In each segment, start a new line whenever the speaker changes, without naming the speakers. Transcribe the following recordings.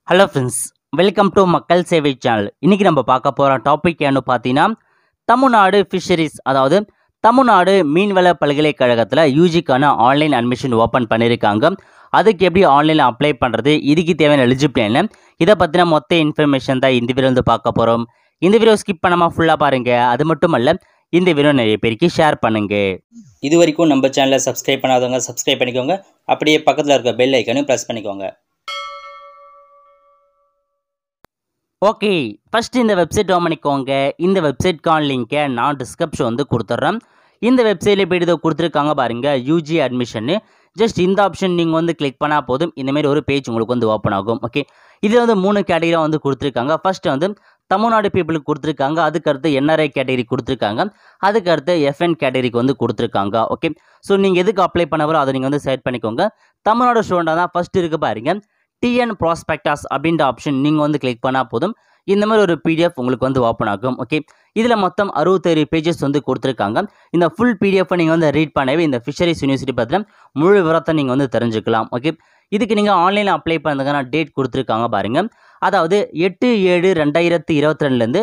Hello friends, welcome to மக்கள் சேவை channel. இன்றைக்கி நம்ம பார்க்க போகிற டாபிக் என்ன பார்த்தீங்கன்னா, தமிழ்நாடு ஃபிஷரிஸ், அதாவது தமிழ்நாடு மீன்வள பல்கலைக்கழகத்தில் யூஜிக்கான ஆன்லைன் அட்மிஷன் ஓப்பன் பண்ணியிருக்காங்க. அதுக்கு எப்படி ஆன்லைனில் அப்ளை பண்ணுறது, இதுக்கு தேவையான எலிஜிபிலிட்டி என்ன, இதை பற்றின மொத்த இன்ஃபர்மேஷன் தான் இந்த வீடியோ வந்து பார்க்க போகிறோம். இந்த வீடியோ ஸ்கிப் பண்ணாமல் ஃபுல்லாக பாருங்கள். அது மட்டும் அல்ல, இந்த வீடியோ நிறைய பேருக்கு ஷேர் பண்ணுங்கள். இது வரைக்கும் நம்ம சேனலை சப்ஸ்கிரைப் பண்ணாதவங்க சப்ஸ்கிரைப் பண்ணிக்கோங்க. அப்படியே பக்கத்தில் இருக்க பெல் ஐக்கனையும் ப்ரெஸ் பண்ணிக்கோங்க. ஓகே, ஃபஸ்ட்டு இந்த வெப்சைட் ஓப்பன் பண்ணிக்கோங்க. இந்த வெப்சைட்கான லிங்கை நான் டிஸ்கிரிப்ஷன் வந்து கொடுத்துட்றேன். இந்த வெப்சைட்டில் போய்ட்டு இதை கொடுத்துருக்காங்க பாருங்கள், யூஜி அட்மிஷன்னு. ஜஸ்ட் இந்த ஆப்ஷன் நீங்கள் வந்து கிளிக் பண்ணால் போதும், இந்தமாரி ஒரு பேஜ் உங்களுக்கு வந்து ஓப்பன் ஆகும். ஓகே, இதில் வந்து 3 கேட்டகரியாக வந்து கொடுத்துருக்காங்க. ஃபஸ்ட்டு வந்து தமிழ்நாடு பீப்புளுக்கு கொடுத்துருக்காங்க, அதுக்கடுத்து என்ஆர்ஐ கேட்டகரி கொடுத்துருக்காங்க, அதுக்கடுத்து எஃப்என் கேட்டகரிக்கு வந்து கொடுத்துருக்காங்க. ஓகே, ஸோ நீங்கள் எதுக்கு அப்ளை பண்ண போகிறோம் அதை நீங்கள் வந்து செலக்ட் பண்ணிக்கோங்க. தமிழ்நாடு ஸ்டூடெண்டாக தான் ஃபஸ்ட்டு இருக்குது பாருங்க, டிஎன் ப்ராஸ்பெக்டாஸ் அப்படின்ற ஆப்ஷன் நீங்கள் வந்து கிளிக் பண்ணால் போதும், இந்த மாதிரி ஒரு பிடிஎஃப் உங்களுக்கு வந்து ஓப்பன் ஆகும். ஓகே, இதில் மொத்தம் 67 பேஜஸ் வந்து கொடுத்துருக்காங்க. இந்த ஃபுல் பிடிஎஃப்பை நீங்கள் வந்து ரீட் பண்ணவே இந்த ஃபிஷரிஸ் யூனிவர்சிட்டி பற்றின முழு விவரத்தை நீங்கள் வந்து தெரிஞ்சுக்கலாம். ஓகே, இதுக்கு நீங்கள் ஆன்லைனில் அப்ளை பண்ணுறதுக்கான டேட் கொடுத்துருக்காங்க பாருங்கள். அதாவது 8/7/2022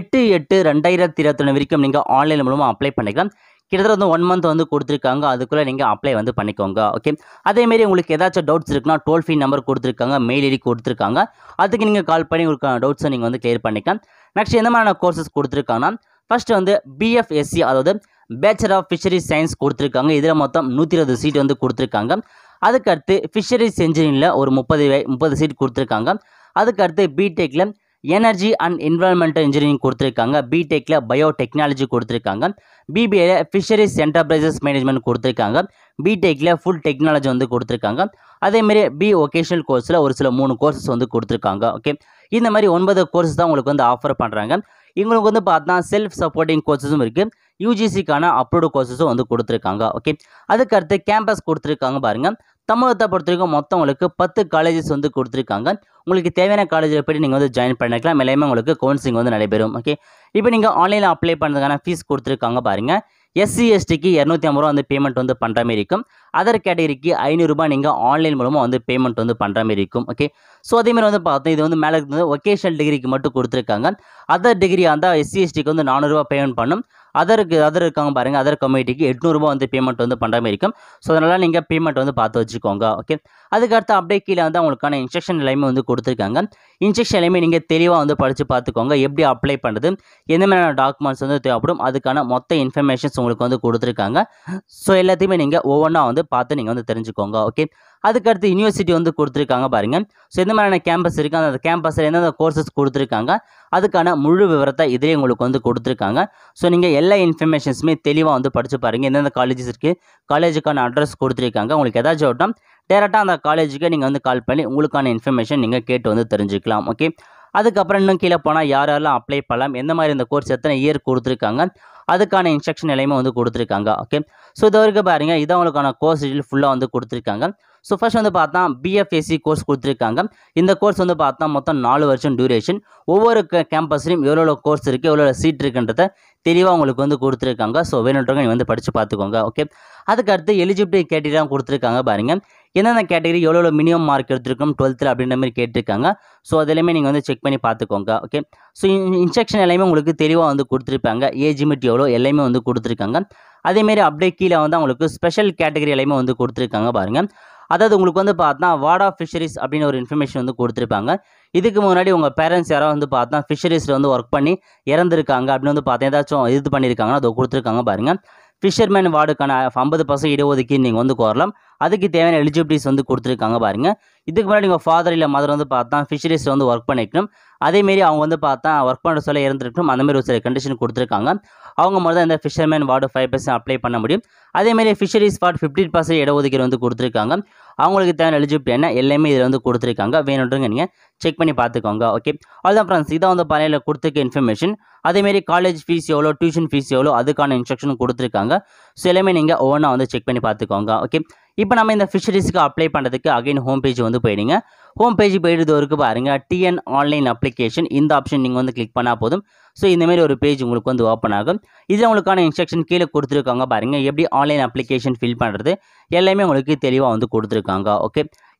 8/8/2022 வரைக்கும் நீங்கள் ஆன்லைன் மூலமாக அப்ளை பண்ணிக்கலாம். கிட்டத்தட்ட வந்து 1 மந்த் வந்து கொடுத்துருக்காங்க. அதுக்குள்ளே நீங்கள் அப்ளை வந்து பண்ணிக்கோங்க. ஓகே, அதேமாரி உங்களுக்கு ஏதாச்சும் டவுட்ஸ் இருக்குன்னா டோல் ஃப்ரீ நம்பர் கொடுத்துருக்காங்க, மெயில் ஐடி கொடுத்துருக்காங்க. அதுக்கு நீங்கள் கால் பண்ணி உங்களுக்கு டவுட்ஸை நீங்கள் வந்து கிளியர் பண்ணிக்கலாம். நெக்ஸ்ட் எந்த மாதிரியான கோர்சஸ் கொடுத்துருக்காங்கன்னா, ஃபஸ்ட்டு வந்து BFSc, அதாவது பேச்சலர் ஆஃப் ஃபிஷரிஸ் சயின்ஸ் கொடுத்துருக்காங்க. இதில் மொத்தம் 120 சீட் வந்து கொடுத்துருக்காங்க. அதுக்கடுத்து ஃபிஷரிஸ் இன்ஜினியரிங்கில் ஒரு 30 சீட் கொடுத்துருக்காங்க. அதுக்கடுத்து பிடெக்கில் எனர்ஜி அண்ட் என்விரான்மெண்டல் இன்ஜினியரிங் கொடுத்துருக்காங்க. பிடெக்கில் பயோடெக்னாலஜி கொடுத்துருக்காங்க. பிபிஏல ஃபிஷரிஸ் என்டர்பிரைசஸ் மேனேஜ்மெண்ட் கொடுத்துருக்காங்க. பிடெக்கில் ஃபுல் டெக்னாலஜி வந்து கொடுத்துருக்காங்க. அதேமாரி vocational கோர்ஸில் ஒரு சில 3 கோர்சஸ் வந்து கொடுத்துருக்காங்க. ஓகே, இந்த மாதிரி 9 கோர்சஸ் தான் உங்களுக்கு வந்து ஆஃபர் பண்ணுறாங்க. இவங்களுக்கு வந்து பார்த்தா செல்ஃப் சப்போர்ட்டிங் கோர்சஸும் இருக்குது, யூஜிசிக்கான அப்ரூவ்டு கோர்சஸும் வந்து கொடுத்துருக்காங்க. ஓகே, அதுக்கடுத்து கேம்பஸ் கொடுத்துருக்காங்க பாருங்கள். தமிழகத்தை பொறுத்த வரைக்கும் மொத்தம் உங்களுக்கு 10 காலேஜஸ் வந்து கொடுத்துருக்காங்க. உங்களுக்கு தேவையான காலேஜில் போய்ட்டு நீங்கள் வந்து ஜாயின் பண்ணிக்கலாம். எல்லாமே உங்களுக்கு கவுன்சிலிங் வந்து நடைபெறும். ஓகே, இப்போ நீங்கள் ஆன்லைனில் அப்ளை பண்ணுறதுக்கான ஃபீஸ் கொடுத்துருக்காங்க பாருங்கள். SC STக்கு 250 ரூபா வந்து பேமெண்ட் வந்து பண்ணுற மாதிரி இருக்கும். அதர் கேட்டகரிக்கு 500 ரூபாய் நீங்கள் ஆன்லைன் மூலமாக வந்து பேமெண்ட் வந்து பண்ணுற மாதிரி இருக்கும். ஓகே, ஸோ அதேமாதிரி வந்து பார்த்தோம், இது வந்து மேலே இருக்குது வொகேஷனல் டிகிரிக்கு மட்டும் கொடுத்துருக்காங்க. அதர் டிகிரி அந்த SC STக்கு வந்து 400 ரூபா பேமெண்ட் பண்ணும். அதர் இருக்காங்க பாருங்கள், அதர் கம்யூனிட்டிக்கு 800 ரூபா வந்து பேமெண்ட் வந்து பண்ணுற மாதிரி இருக்கும். ஸோ அதனால் நீங்கள் பேமெண்ட் வந்து பார்த்து வச்சுக்கோங்க. ஓகே, அதுக்கடுத்து அப்படியே கீழே வந்து அவங்களுக்கான இன்ஸ்ட்ரக்ஷன் எல்லாமே வந்து கொடுத்துருக்காங்க. இன்ஸ்ட்ரக்ஷன் எல்லாமே நீங்கள் தெளிவாக வந்து படித்து பார்த்துக்கோங்க. எப்படி அப்ளை பண்ணுறது, எந்த மாதிரியான டாக்குமெண்ட்ஸ் வந்து தேவைப்படும், அதுக்கான மொத்த இன்ஃபர்மேஷன்ஸ் உங்களுக்கு வந்து கொடுத்துருக்காங்க. ஸோ எல்லாத்தையுமே நீங்கள் ஒவ்வொன்றா வந்து பார்த்து நீங்கள் வந்து தெரிஞ்சுக்கோங்க. ஓகே, அதுக்கடுத்து யூனிவர்சிட்டி வந்து கொடுத்துருக்காங்க பாருங்கள். ஸோ எந்த மாதிரியான கேம்பஸ் இருக்குது, அந்த கேம்பஸில் எந்தெந்த கோர்சஸ் கொடுத்துருக்காங்க, அதுக்கான முழு விவரத்தை இதிலே உங்களுக்கு வந்து கொடுத்துருக்காங்க. ஸோ நீங்கள் எல்லா இன்ஃபர்மேஷன்ஸுமே தெளிவாக வந்து படித்து பாருங்கள். எந்தெந்த காலேஜஸ் இருக்குது, காலேஜுக்கான அட்ரஸ் கொடுத்துருக்காங்க. உங்களுக்கு ஏதாச்சும் விட்டால் டேரெக்டாக அந்த காலேஜுக்கு நீங்கள் வந்து கால் பண்ணி உங்களுக்கான இன்ஃபர்மேஷன் நீங்கள் கேட்டு வந்து தெரிஞ்சுக்கலாம். ஓகே, அதுக்கப்புறம் இன்னும் கீழே போனால் யாரெல்லாம் அப்ளை பண்ணலாம், எந்த மாதிரி இந்த கோர்ஸ் எத்தனை இயர் கொடுத்துருக்காங்க, அதுக்கான இன்ஸ்ட்ரக்ஷன் எல்லாமே வந்து கொடுத்துருக்காங்க. ஓகே, ஸோ இது வரைக்கும் பாருங்கள், இதான் உங்களுக்கான கோர்ஸ் டீட்டெயில் ஃபுல்லாக வந்து கொடுத்துருக்காங்க. ஸோ ஃபர்ஸ்ட் வந்து பார்த்தா BFSc கோர்ஸ் கொடுத்துருக்காங்க. இந்த கோர்ஸ் வந்து பார்த்தா மொத்தம் 4 வருஷம் டியூரேஷன். ஒவ்வொரு கேம்பஸ்லையும் எவ்வளோ கோர்ஸ் இருக்குது, எவ்வளோ சீட் இருக்குன்றத தெளிவாக உங்களுக்கு வந்து கொடுத்துருக்காங்க. ஸோ வேணுன்றவங்க நீங்கள் வந்து படித்து பார்த்துக்கோங்க. ஓகே, அதுக்கடுத்து எலிஜிபிலிட்டி கேட்டகரிலாம் கொடுத்துருக்காங்க பாருங்கள். எந்தெந்த கேட்டகரி எவ்வளோ மினிமம் மார்க் எடுத்துருக்கோம் 12th அப்படின்ற மாதிரி கேட்டிருக்காங்க. ஸோ அதெல்லாமே நீங்கள் வந்து செக் பண்ணி பார்த்துக்கோங்க. ஓகே, ஸோ இன்ஸ்ட்ரக்ஷன் எல்லாமே உங்களுக்கு தெளிவாக வந்து கொடுத்துருப்பாங்க. ஏஜ் லிமிட் எவ்வளோ எல்லாமே வந்து கொடுத்துருக்காங்க. அதேமாரி அப்படியே கீழே வந்து அவங்களுக்கு ஸ்பெஷல் கேட்டகரி எல்லாமே வந்து கொடுத்துருக்காங்க பாருங்கள். அதாவது உங்களுக்கு வந்து பார்த்தா வார்ட் ஆஃப் ஃபிஷரிஸ் அப்படின்னு ஒரு இன்ஃபர்மேஷன் வந்து கொடுத்துருப்பாங்க. இதுக்கு முன்னாடி உங்கள் பேரண்ட்ஸ் யாராவது வந்து பார்த்தா ஃபிஷரிஸில் வந்து ஒர்க் பண்ணி இறந்துருக்காங்க அப்படின்னு வந்து பார்த்தா ஏதாச்சும் இது பண்ணியிருக்காங்கன்னா அதை கொடுத்துருக்காங்க பாருங்கள். ஃபிஷர்மேன் வார்டுக்கான 50% இடஒதுக்கீடு நீங்கள் வந்து கோரலாம். அதுக்கு தேவையான எலிஜிபிலிட்டிஸ் வந்து கொடுத்துருக்காங்க பாருங்கள். இதுக்கு முன்னாடி உங்கள் ஃபாதர் இல்லை மதர் வந்து பார்த்தா ஃபிஷரிஸில் வந்து ஒர்க் பண்ணிக்கணும். அதேமாரி அவங்க வந்து பார்த்தா ஒர்க் பண்ணுற சொல்ல இறந்துருக்கணும். அந்தமாரி ஒரு சில கண்டிஷன் கொடுத்துருக்காங்க. அவங்க மட்டும் தான் இந்த ஃபிஷர்மேன் வார்டு 5% அப்ளை பண்ண முடியும். அதேமாரி ஃபிஷரிஸ் வார்டு 15% இடஒதுக்கீடு வந்து கொடுத்துருக்காங்க. அவங்களுக்கு தேவையான எலிஜிபிலிட்டி என்ன எல்லாமே இதில் வந்து கொடுத்துருக்காங்க. வேணுன்றவங்க நீங்கள் செக் பண்ணி பார்த்துக்கோங்க. ஓகே, அவ்வளோதான் ஃப்ரெண்ட்ஸ், இதான் வந்து பழையில் கொடுத்துருக்க இன்ஃபர்மேஷன். அதேமாரி காலேஜ் ஃபீஸ் எவ்வளோ, டியூஷன் ஃபீஸ் எவ்வளோ, அதுக்கான இன்ஸ்ட்ரக்ஷனும் கொடுத்துருக்காங்க. ஸோ எல்லாமே நீங்கள் ஒவ்வொன்றா வந்து செக் பண்ணி பார்த்துக்கோங்க. ஓகே, இப்போ நம்ம இந்த ஃபிஷரிஸ்க்கு அப்ளை பண்ணுறதுக்கு அகைன் ஹோம் பேஜ் வந்து போயிடுங்க. ஹோம் பேஜ் போயிட்டு வரைக்கும் பாருங்கள், டிஎன் ஆன்லைன் அப்ளிகேஷன், இந்த ஆப்ஷன் நீங்கள் வந்து கிளிக் பண்ணால் போதும். ஸோ இந்தமாரி ஒரு பேஜ் உங்களுக்கு வந்து ஓப்பன் ஆகும். இதில் உங்களுக்கான இன்ஸ்ட்ரக்ஷன் கீழே கொடுத்துருக்காங்க பாருங்கள். எப்படி ஆன்லைன் அப்ளிகேஷன் ஃபில் பண்ணுறது எல்லாமே உங்களுக்கு தெளிவாக வந்து கொடுத்துருக்காங்க. ஓகே,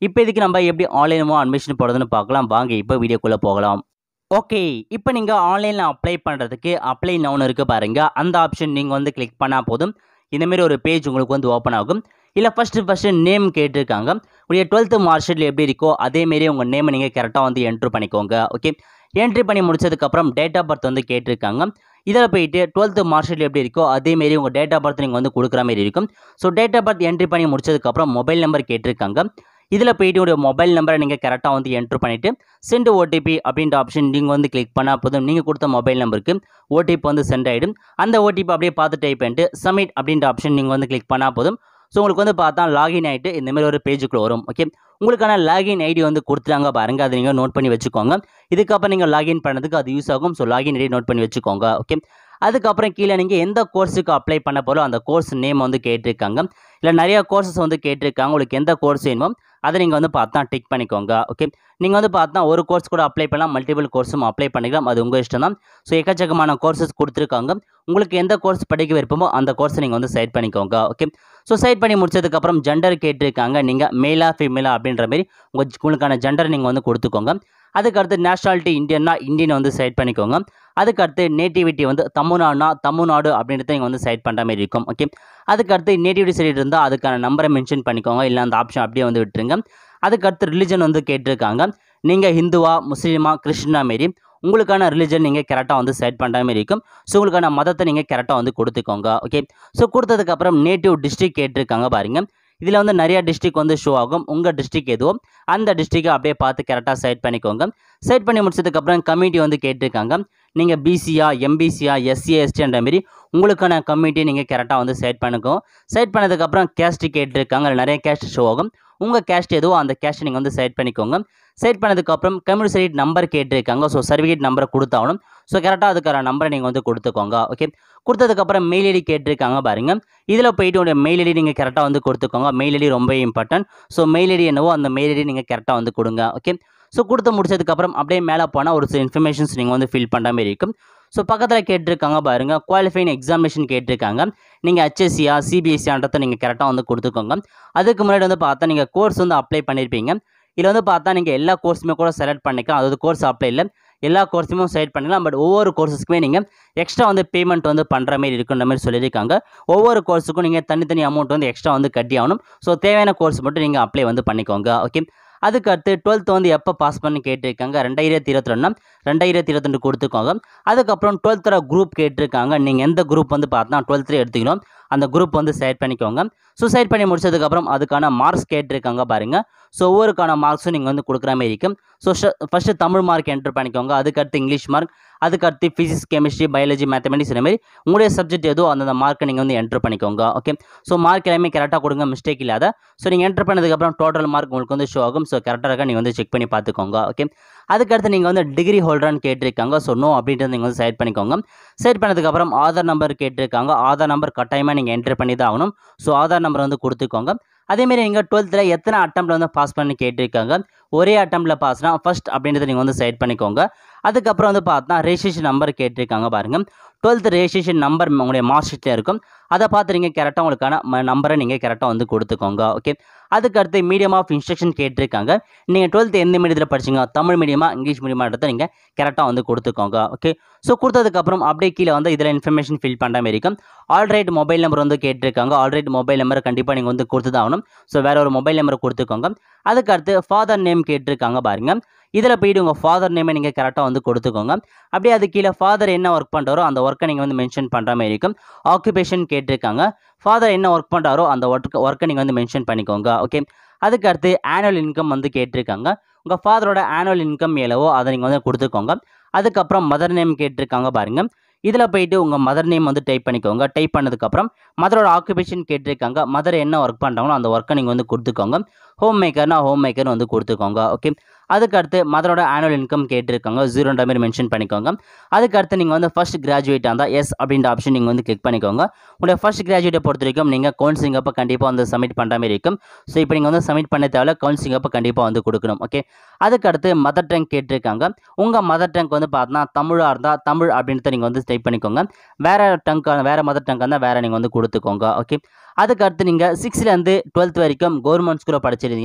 இப்போ இதுக்கு நம்ம எப்படி ஆன்லைனில் அட்மிஷன் போடுறதுன்னு பார்க்கலாம். வாங்க இப்போ வீடியோக்குள்ளே போகலாம். ஓகே, இப்போ நீங்கள் ஆன்லைனில் அப்ளை பண்ணுறதுக்கு அப்ளை நவுன்னு இருக்குது பாருங்கள். அந்த ஆப்ஷன் நீங்கள் வந்து கிளிக் பண்ணால் போதும். இந்தமாரி ஒரு பேஜ் உங்களுக்கு வந்து ஓப்பன் ஆகும். இல்லை ஃபஸ்ட்டு நேம் கேட்டிருக்காங்க. உடைய 12th மார்க் ஷீட்டில் எப்படி இருக்கோ அதேமாரி உங்கள் நேமை நீங்கள் கரெக்டாக வந்து என்ட்ரு பண்ணிக்கோங்க. ஓகே, என்ட்ரி பண்ணி முடிச்சதுக்கப்புறம் டேட் ஆஃப் பர்த் வந்து கேட்டிருக்காங்க. இதில் போயிட்டு 12th மார்க் ஷீட்டில் எப்படி இருக்கோ அதேமாரி உங்கள் டேட் ஆஃப் பர்த் நீங்கள் வந்து கொடுக்குற மாதிரி இருக்கும். So date of birth entry பண்ணி முடிச்சதுக்கப்புறம் மொபைல் நம்பர் கேட்டிருக்காங்க. இதில் போயிட்டு உடைய மொபைல் நம்பரை நீங்கள் கரெக்டாக வந்து என்ட்ரு பண்ணிவிட்டு சென்ட் ஓடிபி அப்படின்ற ஆப்ஷன் நீங்கள் வந்து கிளிக் பண்ணால் போதும். நீங்கள் கொடுத்த மொபைல் நம்பருக்கு ஓடிபி வந்து சென்ட் ஆகிடும். அந்த ஓடிபி அப்படியே பார்த்து டைப் பண்ணிட்டு சப்மிட் அப்படின்ற ஆப்ஷன் நீங்கள் வந்து கிளிக் பண்ணால் போதும். ஸோ உங்களுக்கு வந்து பார்த்தா லாகின் ஆகிட்டு இந்தமாரி ஒரு பேஜுக்குள்ளே வரும். ஓகே, உங்களுக்கான லாகின் ஐடி வந்து கொடுத்துட்டாங்க பாருங்கள். அதை நீங்கள் நோட் பண்ணி வச்சுக்கோங்க. இதுக்கப்புறம் நீங்கள் லாகின் பண்ணதுக்கு அது யூஸ் ஆகும். ஸோ லாகின் ஐடி நோட் பண்ணி வச்சுக்கோங்க. ஓகே, அதுக்கப்புறம் கீழே நீங்கள் எந்த கோர்ஸுக்கு அப்ளை பண்ண போகிறோ அந்த கோர்ஸ் நேம் வந்து கேட்டிருக்காங்க. இல்லை நிறையா கோர்சஸ் வந்து கேட்டிருக்காங்க. உங்களுக்கு எந்த கோர்ஸ் வேணுமோ அதை நீங்கள் வந்து பார்த்தா டிக் பண்ணிக்கோங்க. ஓகே, நீங்கள் வந்து பார்த்தா ஒரு கோர்ஸ் கூட அப்ளை பண்ணலாம், மல்டிபிள் கோர்ஸும் அப்ளை பண்ணிக்கலாம். அது உங்கள் இஷ்டம் தான். ஸோ எக்கச்சக்கமான கோர்சஸ் கொடுத்துருக்காங்க. உங்களுக்கு எந்த கோர்ஸ் படிக்க விருப்பமோ அந்த கோர்ஸை நீங்கள் வந்து செலக்ட் பண்ணிக்கோங்க. ஓகே, ஸோ செலக்ட் பண்ணி முடிச்சதுக்கப்புறம் ஜெண்டர் கேட்டிருக்காங்க. நீங்கள் மேலா ஃபீமேலா அப்படின்ற மாதிரி உங்களுக்கான ஜெண்டர் நீங்கள் வந்து கொடுத்துக்கோங்க. அதுக்கடுத்து நேஷனாலிட்டி இந்தியன்னா இந்தியன் வந்து செலக்ட் பண்ணிக்கோங்க. அதுக்கடுத்து நேட்டிவிட்டி வந்து தமிழ்நாடுனா தமிழ்நாடு அப்படின்றத நீங்கள் வந்து செலக்ட் பண்ணுற மாதிரி இருக்கும். ஓகே, அதுக்கடுத்து நேட்டிவிட்டி சைடு இருந்தால் அதுக்கான நம்பரை மென்ஷன் பண்ணிக்கோங்க. இல்லை அந்த ஆப்ஷன் அப்படியே வந்து விட்டுருங்க. அதுக்கடுத்து ரிலிஜன் வந்து கேட்டிருக்காங்க. நீங்கள் ஹிந்துவா முஸ்லீமா கிறிஸ்டினா மாரி உங்களுக்கான ரிலிஜன் நீங்கள் கரெக்டாக வந்து செலக்ட் பண்ணுற மாதிரி இருக்கும். ஸோ உங்களுக்கான மதத்தை நீங்கள் கரெக்டாக வந்து கொடுத்துக்கோங்க. ஓகே, ஸோ கொடுத்ததுக்கப்புறம் நேட்டிவ் டிஸ்ட்ரிக்ட் கேட்டிருக்காங்க பாருங்கள். இதில் வந்து நிறையா டிஸ்ட்ரிக் வந்து ஷோ ஆகும். உங்கள் டிஸ்ட்ரிக் எதுவோ அந்த டிஸ்ட்ரிக்டை அப்படியே பார்த்து கரெக்டாக செலக்ட் பண்ணிக்கோங்க. செலக்ட் பண்ணி முடிச்சதுக்கப்புறம் கம்யூனிட்டி வந்து கேட்டிருக்காங்க. நீங்கள் பிசியா எம்பிசியா எஸ்சி எஸ்டின்ற மாரி உங்களுக்கான கம்யூனிட்டி நீங்கள் கரெக்டாக வந்து செலக்ட் பண்ணிக்கோ. செலக்ட் பண்ணதுக்கப்புறம் கேஸ்ட் கேட்டிருக்காங்க. நிறைய கேஸ்ட் ஷோ ஆகும். உங்கள் கேஸ்ட் எதுவோ அந்த கேஸ்ட்டை நீங்கள் வந்து செலக்ட் பண்ணிக்கோங்க. செலக்ட் பண்ணதுக்கப்புறம் கம்யூனிட்டி சர்டிஃபிகேட் நம்பர் கேட்டிருக்காங்க. ஸோ சர்டிஃபிகேட் நம்பரை கொடுத்தாகணும். ஸோ கரெக்டாக அதுக்கான நம்பரை நீங்கள் வந்து கொடுத்துக்கோங்க. ஓகே, கொடுத்ததுக்கப்புறம் மெயில் ஐடி கேட்டிருக்காங்க பாருங்கள். இதில் போயிட்டு உடைய மெயில் ஐடி நீங்கள் கரெக்டாக வந்து கொடுத்துக்கோங்க. மெயில் ஐடி ரொம்ப இம்பார்ட்டன்ட். ஸோ மெயில் ஐடி என்னவோ அந்த மெயில் ஐடி நீங்கள் கரெக்டாக வந்து கொடுங்க. ஓகே, ஸோ கொடுத்து முடிச்சதுக்கப்புறம் அப்படியே மேலே போனால் ஒரு சில இன்ஃபர்மேஷன்ஸ் நீங்கள் வந்து ஃபில் பண்ணுற மாதிரி இருக்கும். ஸோ பக்கத்தில் கேட்டிருக்காங்க பாருங்கள். குவாலிஃபைங் எக்ஸாமினேஷன் கேட்டிருக்காங்க. நீங்கள் HSCயா CBSCன்றதை நீங்கள் கரெக்டாக வந்து கொடுத்துக்கோங்க. அதுக்கு முன்னாடி வந்து பார்த்தா நீங்கள் கோர்ஸ் வந்து அப்ளை பண்ணியிருப்பீங்க. இதில் வந்து பார்த்தா நீங்கள் எல்லா கோர்ஸுமே கூட செலக்ட் பண்ணிக்கலாம். அதாவது கோர்ஸ் அப்ளை இல்லை, எல்லா கோர்ஸுமே செலக்ட் பண்ணிக்கலாம். பட் ஒவ்வொரு கோர்ஸுக்குமே நீங்கள் எக்ஸ்ட்ரா வந்து பேமெண்ட் வந்து பண்ணுற மாதிரி இருக்குன்ற மாதிரி சொல்லியிருக்காங்க. ஒவ்வொரு கோர்ஸுக்கும் நீங்கள் தனித்தனி அமௌண்ட் வந்து எக்ஸ்ட்ரா வந்து கட்டி ஆகணும். ஸோ தேவையான கோர்ஸ் மட்டும் நீங்கள் அப்ளை வந்து பண்ணிக்கோங்க. ஓகே, அதுக்கடுத்து 12th வந்து எப்போ பாஸ் பண்ணி கேட்டிருக்காங்க. 2021 2022 கொடுத்துக்கோங்க. அதுக்கப்புறம் 12th குரூப் கேட்டிருக்காங்க. நீங்கள் எந்த குரூப் வந்து பார்த்தா 12th எடுத்துக்கணும் அந்த குரூப் வந்து செலக்ட் பண்ணிக்கோங்க. ஸோ செலக்ட் பண்ணி முடிச்சதுக்கப்புறம் அதுக்கான மார்க்ஸ் கேட்டிருக்காங்க பாருங்கள். ஸோ ஒவ்வொருக்கான மார்க்ஸும் நீங்கள் வந்து கொடுக்குற மாதிரி இருக்கும். So first Tamil mark entry பண்ணிக்கோங்க. அதுக்கடுத்து இங்கிலீஷ் மார்க், அதுக்கடுத்து ஃபிசிக்ஸ் கெமிஸ்ட்ரி பயாலஜி மேத்தமெட்டிக்ஸ் இந்த மாதிரி உங்களுடைய சப்ஜெக்ட் எதோ அந்த மார்க்கை நீங்கள் வந்து என்ட்ரு பண்ணிக்கோங்க. ஓகே, ஸோ மார்க் எல்லாமே கரெக்டாக கொடுங்க, மிஸ்டேக் இல்லாத. ஸோ நீங்கள் என்ட்ரு பண்ணதுக்கப்புறம் டோட்டல் மார்க் உங்களுக்கு வந்து ஷோ ஆகும். ஸோ கரெக்டாக இருக்கா நீங்கள் வந்து செக் பண்ணி பார்த்துக்கோங்க. ஓகே, அதுக்கடுத்து நீங்கள் வந்து டிகிரி ஹோல்டர்னு கேட்டிருக்காங்க. ஸோ நோ அப்படின்றது நீங்கள் வந்து செலக்ட் பண்ணிக்கோங்க. செலக்ட் பண்ணதுக்கப்புறம் ஆதார் நம்பர் கேட்டிருக்காங்க. ஆதார் நம்பர் கட்டாயமாக நீங்கள் என்ட்ரு பண்ணி தான் ஆகணும். ஸோ ஆதார் நம்பர் வந்து கொடுத்துக்கோங்க. அதேமாரி நீங்கள் 12th எத்தனை அட்டம்ப்ட் வந்து பாஸ் பண்ணி கேட்டிருக்காங்க. ஒரே அட்டம்ப்டில் பாஸ்னா ஃபஸ்ட் அப்படின்றத நீங்கள் வந்து செலக்ட் பண்ணிக்கோங்க. அதுக்கப்புறம் வந்து பார்த்தா ரெஜிஸ்ட்ரேஷன் நம்பர் கேட்டிருக்காங்க பாருங்கள். 12th ரெஜிஸ்ட்ரேஷன் நம்பர் உங்களுடைய மார்க் ஷீட்டில் இருக்கும். அதை பார்த்து நீங்கள் கரெக்டாக உங்களுக்கான நம்பரை நீங்கள் கரெக்டாக வந்து கொடுத்துக்கோங்க. ஓகே, அதுக்கடுத்து மீடியம் ஆஃப் இன்ஸ்ட்ரக்ஷன் கேட்டிருக்காங்க. நீங்கள் 12th எந்த மீடியத்தில் படிச்சிங்க, தமிழ் மீடியமா இங்கிலீஷ் மீடியமான்றதை நீங்கள் கரெக்டாக வந்து கொடுத்துக்கோங்க. ஓகே, ஸோ கொடுத்ததுக்கப்புறம் அப்படியே கீழே வந்து இதில் இன்ஃபர்மேஷன் ஃபில் பண்ணுற மாதிரி இருக்கும். ஆல்ரைட் மொபைல் நம்பர் வந்து கேட்டிருக்காங்க. ஆல்ரைட் மொபைல் நம்பர் கண்டிப்பாக நீங்கள் வந்து கொடுத்து தான் ஆகணும். ஸோ வேறு ஒரு மொபைல் நம்பரை கொடுத்துக்கோங்க. அதுக்கடுத்து ஃபாதர் நேம் கேட்டிருக்காங்க பாருங்கள். இதில் போய்ட்டு உங்கள் ஃபாதர் நேமை நீங்கள் கரெக்டாக வந்து கொடுத்துக்கோங்க. அப்படியே அது கீழே ஃபாதர் என்ன ஒர்க் பண்ணுறாரோ அந்த ஒர்க்கை நீங்கள் வந்து மென்ஷன் பண்ணுற மாதிரி இருக்கும். ஆக்குபேஷன் கேட்டிருக்காங்க. ஃபாதர் என்ன ஒர்க் பண்ணுறாரோ அந்த ஒர்க்கை நீங்கள் வந்து மென்ஷன் பண்ணிக்கோங்க. ஓகே, அதுக்கடுத்து ஆனுவல் இன்கம் வந்து கேட்டிருக்காங்க. உங்கள் ஃபாதரோட ஆனுவல் இன்கம் எவ்வளவோ அதை நீங்கள் வந்து கொடுத்துக்கோங்க. அதுக்கப்புறம் மதர் நேம் கேட்டிருக்காங்க பாருங்கள். இதில் போய்ட்டு உங்கள் மதர் நேம் வந்து டைப் பண்ணிக்கோங்க. டைப் பண்ணதுக்கப்புறம் மதரோட ஆக்குபேஷன் கேட்டிருக்காங்க. மதர் என்ன ஒர்க் பண்ணுறாங்களோ அந்த ஒர்க்கை நீங்கள் வந்து கொடுத்துக்கோங்க. ஹோம் மேக்கர்னா ஹோம் மேக்கர்னு வந்து கொடுத்துக்கோங்க. ஓகே, அதுக்கடுத்து மதரோட ஆனுவல் இன்கம் கேட்டிருக்காங்க. 0ன்ற மாதிரி மென்ஷன் பண்ணிக்கோங்க. அதுக்கடுத்து நீங்கள் வந்து ஃபஸ்ட் கிராஜுவேட்டாக இருந்தால் எஸ் அப்படின்ற ஆப்ஷன் நீங்கள் வந்து கிளிக் பண்ணிக்கோங்க. உங்களுடைய ஃபஸ்ட் கிராஜுவேட்டை பொறுத்த வரைக்கும் நீங்கள் கவுன்சிலிங் அப்போ கண்டிப்பாக வந்து சப்மிட் பண்ணுற மாதிரி இருக்கும். ஸோ இப்போ நீங்கள் வந்து சப்மிட் பண்ண தேவையில்ல, கவுன்சிலிங் அப்போ கண்டிப்பாக வந்து கொடுக்கணும். ஓகே, அதுக்கடுத்து மதர் டங் கேட்டிருக்காங்க. உங்கள் மதர் டங் வந்து பார்த்தீங்கன்னா தமிழாக இருந்தால் தமிழ் அப்படின்றத நீங்கள் வந்து டைப் பண்ணிக்கோங்க. வேறு மதர் டங்காக இருந்தால் வேறு நீங்கள் வந்து கொடுத்துக்கோங்க. ஓகே, அதுக்கடுத்து நீங்கள் 6th to 12th வரைக்கும் கவர்மெண்ட் ஸ்கூலில் படிச்சிருந்தீங்கன்னா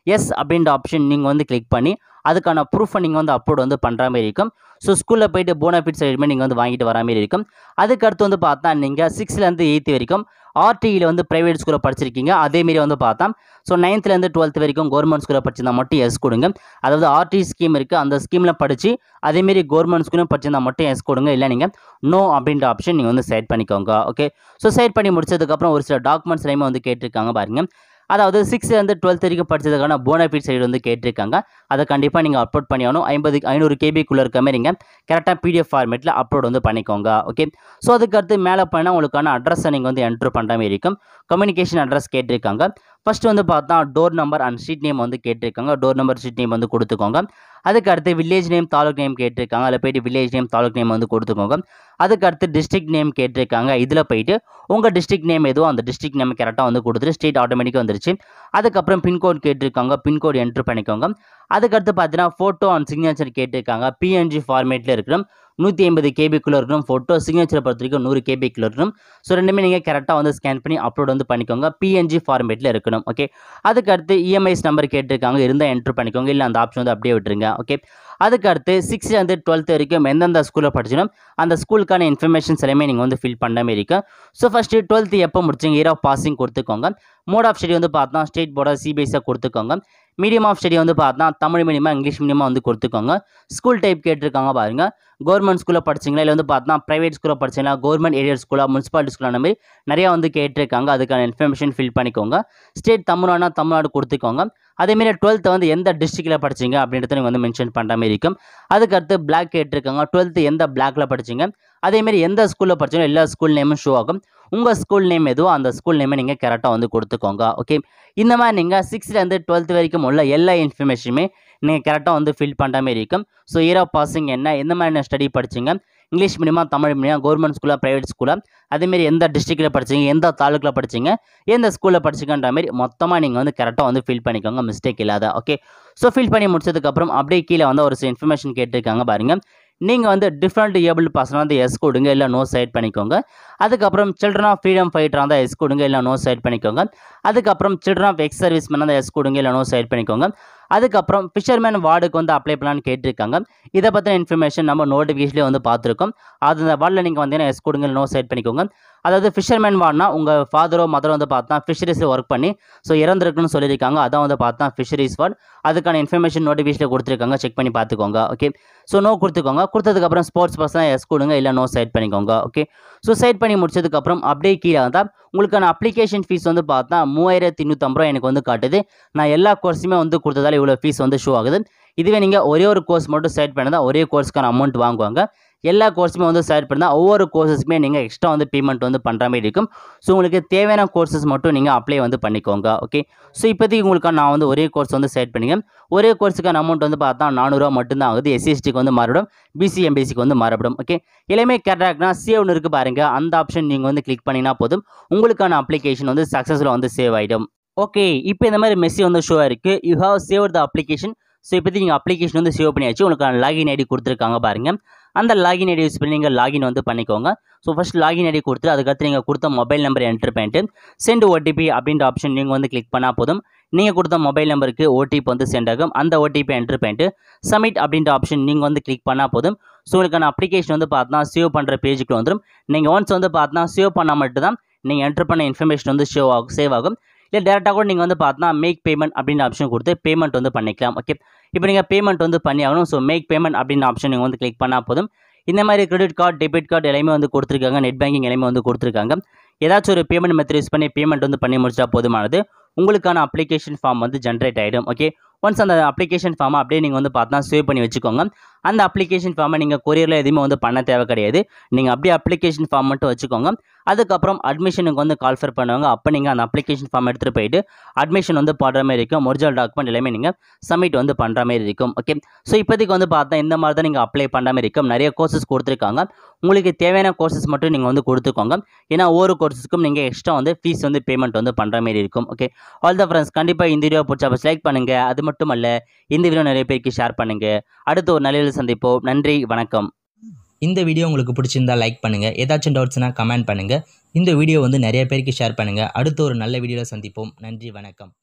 எஸ் அப்படின்ற ஆப்ஷன் நீங்கள் வந்து கிளிக் பண்ணி அதுக்கான ப்ரூஃபை நீங்கள் வந்து அப்லோட் வந்து பண்ணுற மாதிரி இருக்கும். ஸோ ஸ்கூலில் போயிட்டு போனஃபிட் சர்டிஃபிகேட் நீங்கள் வந்து வாங்கிட்டு வர மாதிரி இருக்கும். அதுக்கடுத்து வந்து பார்த்தா நீங்கள் 6லேருந்து 8th வரைக்கும் ஆர்டியில் வந்து ப்ரைவேட் ஸ்கூலில் படிச்சிருக்கீங்க. அதேமாரி வந்து பார்த்தா ஸோ 9th-லேருந்து 12th வரைக்கும் கவர்மெண்ட் ஸ்கூலில் படிச்சிருந்தா மட்டும் எஸ் கொடுங்க. அதாவது ஆர்டி ஸ்கீம் இருக்குது, அந்த ஸ்கீமில் படித்து அதேமாரி கவர்மெண்ட் ஸ்கூலும் படிச்சிருந்தா மட்டும் எஸ் கொடுங்க. இல்லை நீங்கள் நோ அப்படின்ற ஆப்ஷன் நீங்கள் வந்து செட் பண்ணிக்கோங்க. ஓகே, ஸோ செட் பண்ணி முடிச்சதுக்கப்புறம் ஒரு சில டாக்குமெண்ட்ஸ் எல்லாமே வந்து கேட்டிருக்காங்க பாருங்கள். அதாவது 6லேருந்து 12th வரைக்கும் படித்ததுக்கான போனஃபிட் சைடு வந்து கேட்டிருக்காங்க. அதை கண்டிப்பாக நீங்கள் அப்லோட் பண்ணி ஆகணும். 500 KB இருக்க மாதிரி நீங்கள் கரெக்டாக PDF ஃபார்மேட்டில் அப்லோட் வந்து பண்ணிக்கோங்க. ஓகே, ஸோ அதுக்கடுத்து மேலே போனால் உங்களுக்கான அட்ரஸை நீங்கள் வந்து என்ட்ரு பண்ணுற மாதிரி இருக்கும். கம்யூனிகேஷன் அட்ரஸ் கேட்டிருக்காங்க. ஃபஸ்ட்டு வந்து பார்த்தா door number and street name வந்து கேட்டிருக்காங்க. டோர் நம்பர் ஸ்ட்ரீட் நேம் வந்து கொடுத்துக்கோங்க. அதுக்கடுத்து வில்லேஜ் நேம் தாலுக் நேம் கேட்டிருக்காங்க. அதில் போய்ட்டு வில்லேஜ் நேம் தாலுக் நேம் வந்து கொடுத்துக்கோங்க. அதுக்கடுத்து டிஸ்ட்ரிக்ட் நேம் கேட்டிருக்காங்க. இதில் போய்ட்டு உங்கள் டிஸ்ட்ரிக்ட் நேம் எதுவும் அந்த டிஸ்ட்ரிக்ட் நேம் கரெக்டாக வந்து கொடுத்துட்டு ஸ்டேட் ஆட்டோமேட்டிக்காக வந்துருச்சு. அதுக்கப்புறம் பின்கோட் கேட்டிருக்காங்க. பின்கோட் என்ட்ரு பண்ணிக்கோங்க. அதுக்கடுத்து பார்த்தீங்கன்னா ஃபோட்டோ அண்ட் சிக்னேச்சர் கேட்டிருக்காங்க. PNG ஃபார்மேட்டில் இருக்கணும். 150 KB இருக்கணும். ஃபோட்டோ சிக்னேச்சரை பொறுத்த வரைக்கும் 100 KB இருக்கணும். ஸோ ரெண்டுமே நீங்கள் கரெக்டாக வந்து ஸ்கேன் பண்ணி அப்லோட் வந்து பண்ணிக்கோங்க. PNG ஃபார்மேட்டில் இருக்கணும். ஓகே, அதுக்கடுத்து EMIS நம்பர் கேட்டிருக்காங்க. இருந்தால் என்ட்ரு பண்ணிக்கோங்க. இல்லை அந்த ஆப்ஷன் வந்து அப்படியே விட்டுருங்க. ஓகே, அதுக்கடுத்து 6லேருந்து 12th வரைக்கும் எந்தெந்த ஸ்கூலில் படிச்சிடும் அந்த ஸ்கூலுக்கான இன்ஃபர்மேஷன்ஸ் எல்லாமே நீங்கள் வந்து ஃபில் பண்ண மாதிரி இருக்கும். ஸோ ஃபஸ்ட்டு 12th எப்போ முடிச்சிங்க இயர் ஆஃப் பாசிங் கொடுத்துக்கோங்க. மோட் ஆஃப் ஸ்டடி வந்து பார்த்தா ஸ்டேட் போர்டாக CBSE கொடுத்துக்கோங்க. மீடியம் ஆஃப் ஸ்டடி வந்து பார்த்தா தமிழ் மீடியமா இங்கிலீஷ் மீடியமாக வந்து கொடுத்துக்கோங்க. ஸ்கூல் டைப் கேட்டிருக்காங்க பாருங்கள். கவர்மெண்ட் ஸ்கூலில் படிச்சிங்களா இல்லை வந்து பார்த்தா ப்ரைவேட் ஸ்கூலில் படிச்சிங்களா, கவர்மெண்ட் எய்டட் ஸ்கூலாக, முனிசிபாலிட்டி ஸ்கூல் அந்த மாதிரி நிறையா வந்து கேட்டிருக்காங்க. அதுக்கான இன்ஃபர்மேஷன் ஃபில் பண்ணிக்கோங்க. ஸ்டேட் தமிழ்நாடுனா தமிழ்நாடு கொடுத்துக்கோங்க. அதேமாரி 12th வந்து எந்த டிஸ்ட்ரிக்டில் படிச்சிங்க அப்படின்றத நீங்கள் வந்து மென்ஷன் பண்ணுற மாதிரி இருக்கும். அதுக்கடுத்து பிளாக் கேட்டிருக்காங்க. 12th எந்த பிளாக்ல படிச்சிங்க, அதேமாரி எந்த ஸ்கூலில் படிச்சிங்களோ எல்லா ஸ்கூல் நேமும் ஷோ ஆகும். உங்கள் ஸ்கூல் நேம் எதுவோ அந்த ஸ்கூல் நேமை நீங்கள் கரெக்டாக வந்து கொடுத்துக்கோங்க. ஓகே, இந்த மாதிரி நீங்கள் 6லேருந்து 12th வரைக்கும் உள்ள எல்லா இன்ஃபர்மேஷனுமே நீங்கள் கரெக்டாக வந்து ஃபில் பண்ணுற மாதிரி இருக்கும். ஸோ இயர் ஆஃப் பாசிங் என்ன, எந்த மாதிரி ஸ்டடி படிச்சிங்க, இங்கிலீஷ் மீடியமா தமிழ் மீடியம், கவர்மெண்ட் ஸ்கூலாக ப்ரைவேட் ஸ்கூலாக, அதேமாரி எந்த டிஸ்ட்ரிக்டில் படிச்சிங்க, எந்த தாலுக்கில் படிச்சிங்க, எந்த ஸ்கூலில் படிச்சிங்கன்ற மாதிரி மொத்தமாக நீங்கள் வந்து கரெக்டாக வந்து ஃபில் பண்ணிக்கோங்க, மிஸ்டேக் இல்லாத. ஓகே, ஸோ ஃபில் பண்ணி முடிச்சதுக்கப்புறம் அப்படியே கீழே வந்து ஒரு சில இன்ஃபர்மேஷன் கேட்டிருக்காங்க பாருங்கள். நீங்கள் வந்து டிஃப்ரெண்ட் ஏபிள் பர்சனாக வந்து எஸ் கொடுங்க, இல்லை நோ சைட் பண்ணிக்கோங்க. அதுக்கப்புறம் சில்ட்ரன் ஆஃப் ஃப்ரீடம் ஃபைட்டராக இருந்தால் எஸ் கொடுங்க, இல்லை நோ சைட் பண்ணிக்கோங்க. அதுக்கப்புறம் சில்ட்ரன் ஆஃப் எக்ஸ் சர்வீஸ் மேனாக இருந்தால் எஸ் கொடுங்க, இல்லை நோ சைட் பண்ணிக்கோங்க. அதுக்கப்புறம் ஃபிஷர்மேன் வார்டுக்கு வந்து அப்ளை பண்ணலான்னு கேட்டிருக்காங்க. இதை பற்றின இன்ஃபர்மேஷன் நம்ம நோட்டிஃபிகேஷன்லேயே வந்து பார்த்துருக்கோம். அது அந்த வார்டில் நீங்கள் வந்தீங்கன்னா எஸ் கொடுங்க, நோ சைட் பண்ணிக்கோங்க. அதாவது ஃபிஷர்மேன் வார்டுனா உங்கள் ஃபாதரோ மதரோ வந்து பார்த்தா ஃபிஷரிஸில் ஒர்க் பண்ணி ஸோ இறந்துருக்குன்னு சொல்லியிருக்காங்க. அதான் வந்து பார்த்தா ஃபிஷரிஸ் வார்டு. அதுக்கான இன்ஃபர்மேஷன் நோட்டிஃபிகேஷனில் கொடுத்துருக்காங்க, செக் பண்ணி பார்த்துக்கோங்க. ஓகே, ஸோ நோ கொடுத்துக்கோங்க. கொடுத்ததுக்கப்புறம் ஸ்போர்ட்ஸ் பர்சனாக எஸ் கொடுங்க, இல்லை நோ சைட் பண்ணிக்கோங்க. ஓகே, ஸோ சைட் பண்ணி முடிச்சதுக்கப்புறம் அப்படியே கீழே வந்தால் உங்களுக்கான அப்ளிகேஷன் ஃபீஸ் வந்து பார்த்தா 3250 ரூபா எனக்கு வந்து காட்டுது. நான் எல்லா கோர்ஸுமே வந்து கொடுத்ததால இவ்வளோ ஃபீஸ் வந்து ஷோ ஆகுது. இதுவே நீங்கள் ஒரே ஒரு கோர்ஸ் மட்டும் சைட் பண்ணால் ஒரே கோர்ஸ்க்கான அமௌண்ட் வாங்குவாங்க. எல்லா கோர்ஸுமே வந்து சைட் பண்ணால் ஒவ்வொரு கோர்ஸஸுமே நீங்கள் எக்ஸ்ட்ரா வந்து பேமெண்ட் வந்து பண்ணுற மாதிரி இருக்கும். ஸோ உங்களுக்கு தேவையான கோர்ஸஸ் மட்டும் நீங்கள் அப்ளை வந்து பண்ணிக்கோங்க. ஓகே, ஸோ இப்போதைக்கு உங்களுக்கு நான் வந்து ஒரே கோர்ஸ் வந்து சைட் பண்ணிங்க. ஒரே கோர்ஸுக்கான அமௌண்ட் வந்து பார்த்தா 400 ரூபா மட்டும்தான் ஆகுது. SC/STக்கு வந்து மாறுபடும், BC MBCக்கு வந்து மாறுபடும். ஓகே, எல்லாமே கரெக்டாக சேவ்னு இருக்குது பாருங்கள். அந்த ஆப்ஷன் நீங்கள் வந்து கிளிக் பண்ணினா போதும், உங்களுக்கான அப்ளிகேஷன் வந்து சக்ஸஸ்ஃபுல்லாக வந்து சேவ் ஆகிடும். ஓகே, இப்போ இந்த மாதிரி மெசேஜ் வந்து ஷோ ஆயிருக்கு. You have save the application. So இப்போதைக்கு நீங்கள் அப்ளிகேஷன் வந்து சேவ் பண்ணியாச்சு. உங்களுக்கான லாகின் ஐடி கொடுத்துருக்காங்க பாருங்கள். அந்த லாகின் ஐடி யூஸ் பண்ணி நீங்கள் லாகின் வந்து பண்ணிக்கோங்க. ஸோ ஃபஸ்ட் லாகின் ஐடி கொடுத்துட்டு அதுக்கடுத்து நீங்கள் கொடுத்த மொபைல் நம்பர் என்ட்ரு பண்ணிட்டு சென்ட் OTP அப்படின்ற ஆப்ஷன் நீங்கள் வந்து கிளிக் பண்ணால் போதும். நீங்கள் கொடுத்த மொபைல் நம்பருக்கு OTP வந்து சென்ட் ஆகும். அந்த OTP என்ட்ரு பண்ணிட்டு சப்மிட் அப்படின்ற ஆப்ஷன் நீங்கள் வந்து கிளிக் பண்ணால் போதும். ஸோ உங்களுக்கான அப்ளிகேஷன் வந்து பார்த்தா சேவ் பண்ணுற பேஜுக்கு வந்துடும். நீங்கள் ஒன்ஸ் வந்து பார்த்தா சேவ் பண்ணால் மட்டும்தான் நீங்கள் என்ட்ரு பண்ண இன்ஃபர்மேஷன் வந்து சேவ் ஆகும். இல்லை டேரெக்டாக கூட நீங்கள் வந்து பார்த்தா மேக் பேமெண்ட் அப்படின்ற ஆப்ஷன் கொடுத்து பேமெண்ட் வந்து பண்ணிக்கலாம். ஓகே, இப்போ நீங்கள் பேமெண்ட் வந்து பண்ணி ஆகணும். ஸோ மேக் பேமெண்ட் அப்படின்ற ஆப்ஷன் நீங்கள் வந்து கிளிக் பண்ணால் போதும். இந்த மாதிரி கிரெடிட் கார்டு, டெபிட் கார்டு எல்லாமே வந்து கொடுத்துருக்காங்க. நெட் பேங்கிங் எல்லாமே வந்து கொடுத்துருக்காங்க. ஏதாச்சும் ஒரு பேமெண்ட் மெத்தட் யூஸ் பண்ணி பேமெண்ட் வந்து பண்ணி முடிச்சா போதுமானது. உங்களுக்கான அப்ளிகேஷன் ஃபார்ம் வந்து ஜென்ரேட் ஆகிடும். ஓகே, ஒன்ஸ் அந்த அப்ளிகேஷன் ஃபார்மை அப்படியே நீங்கள் வந்து பார்த்தா சேவ் பண்ணி வச்சுக்கோங்க. அந்த அப்ளிகேஷன் ஃபார்மை நீங்கள் கொரியரில் எதுவுமே வந்து பண்ண தேவை கிடையாது. நீங்கள் அப்படியே அப்ளிகேஷன் ஃபார்ம் மட்டும் வச்சுக்கோங்க. அதுக்கப்புறம் அட்மிஷனுக்கு வந்து கால்ஃபர் பண்ணுவாங்க. அப்போ நீங்கள் அந்த அப்ளிகேஷன் ஃபார்ம் எடுத்துகிட்டு போயிட்டு அட்மிஷன் வந்து போடுற மாதிரி இருக்கும். ஒரிஜினல் டாக்குமெண்ட் எல்லாமே நீங்கள் சப்மிட் வந்து பண்ணுற மாதிரி இருக்கும். ஓகே, ஸோ இப்போதைக்கு வந்து பார்த்தா இந்த மாதிரி தான் நீங்கள் அப்ளை பண்ணுற மாதிரி இருக்கும். நிறைய கோர்சஸ் கொடுத்துருக்காங்க. உங்களுக்கு தேவையான கோர்சஸ் மட்டும் நீங்கள் வந்து கொடுத்துக்கோங்க. ஏன்னா ஒவ்வொரு கோர்ஸஸ்க்கும் நீங்கள் எக்ஸ்ட்ரா வந்து ஃபீஸ் வந்து பேமெண்ட் வந்து பண்ணுற மாதிரி இருக்கும். ஓகே, ஆல் த ஃப்ரெண்ட்ஸ், கண்டிப்பாக இந்த வீடியோ பிடிச்சா லைக் பண்ணுங்கள். அது மட்டும் அல்ல, இந்த வீடியோ நிறைய பேருக்கு ஷேர் பண்ணுங்கள். அடுத்து ஒரு நல்ல சந்திப்போம். நன்றி, வணக்கம்.
இந்த வீடியோ உங்களுக்கு பிடிச்சிருந்தா லைக் பண்ணுங்கள். ஏதாச்சும் டவுட்ஸ்னால் கமெண்ட் பண்ணுங்கள். இந்த வீடியோ வந்து நிறைய பேருக்கு ஷேர் பண்ணுங்கள். அடுத்து ஒரு நல்ல வீடியோவில் சந்திப்போம். நன்றி, வணக்கம்.